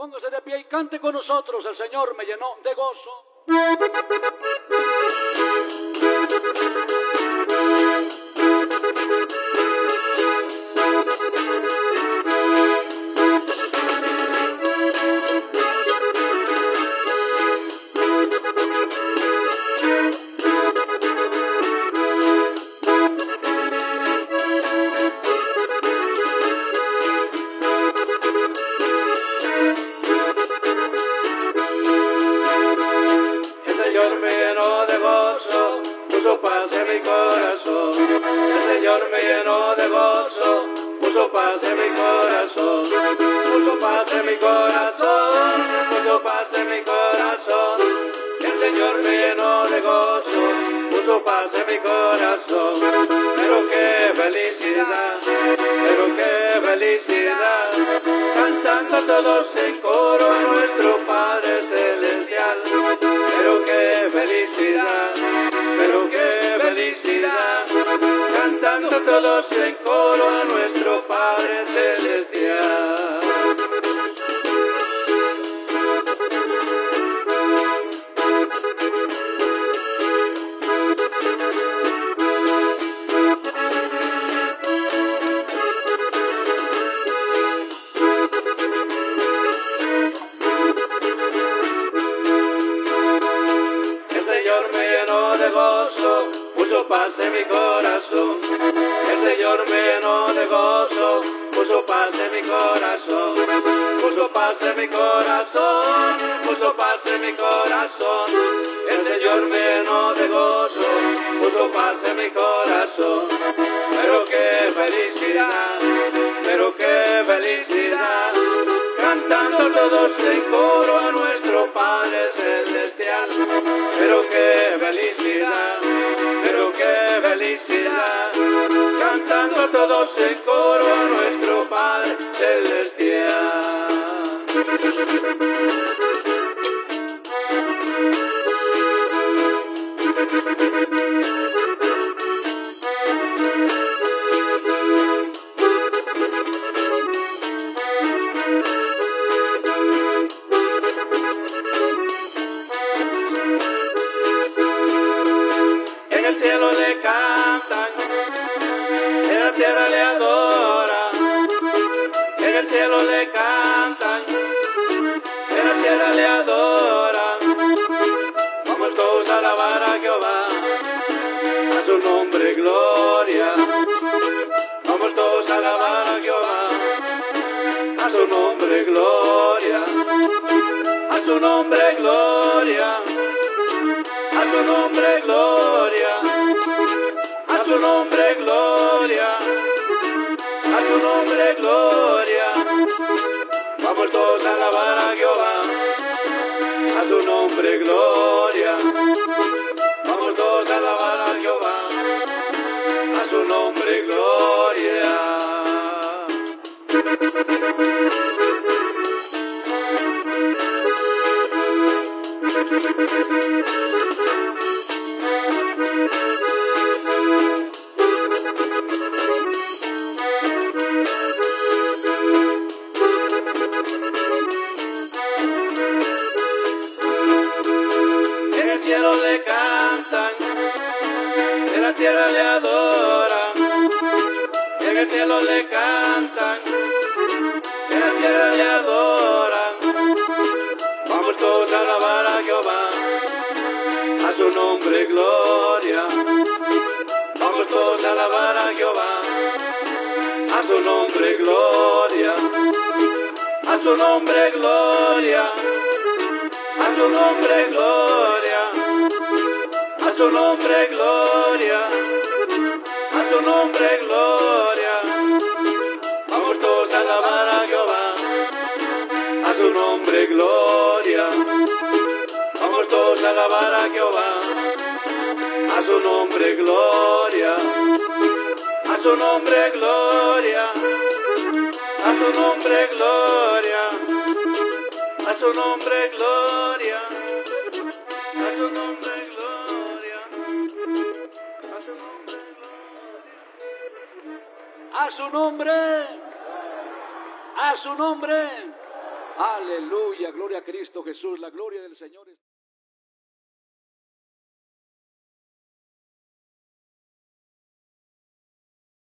Póngase de pie y cante con nosotros. El Señor me llenó de gozo. Me llenó de gozo, puso paz en mi corazón, puso paz en mi corazón, puso paz en mi corazón. El Señor me llenó de gozo, puso paz en mi corazón. Pero qué felicidad, cantando todos en coro a nuestro Padre Celestial. Pero qué felicidad, cantando todos en coro a nuestro Padre Celestial. El Señor me llenó de gozo, puso paz en mi corazón. El Señor me llenó de gozo, puso paz en mi corazón, puso paz en mi corazón, puso paz en mi corazón. El Señor me llenó de gozo, puso paz en mi corazón. Pero qué felicidad, cantando todos en coro a nuestro Padre Celestial. Pero qué felicidad, cantando todos en coro a nuestro Padre Celestial. En el cielo le cantan, en la tierra le adoran, en el cielo le cantan, en la tierra le adoran. Vamos todos a alabar a Jehová, a su nombre gloria. Vamos todos a alabar a Jehová, a su nombre gloria, a su nombre gloria, a su nombre gloria, a su nombre gloria, a su nombre gloria. Vamos todos a alabar a Jehová, a su nombre gloria. Vamos todos a alabar a Jehová, a su nombre gloria. En el cielo le cantan, en la tierra le adoran, en el cielo le cantan, en la tierra le adoran. Vamos todos a alabar a Jehová, a su nombre gloria. Vamos todos a alabar a Jehová, a su nombre gloria, a su nombre gloria, a su nombre gloria, a su nombre gloria, a su nombre gloria. Vamos todos a alabar a Jehová, a su nombre gloria. Vamos todos a alabar a Jehová, a su nombre gloria, a su nombre gloria, a su nombre gloria, a su nombre gloria, a su nombre gloria, a su nombre gloria, A su nombre, a su nombre, Aleluya, gloria a Cristo Jesús, la gloria del Señor.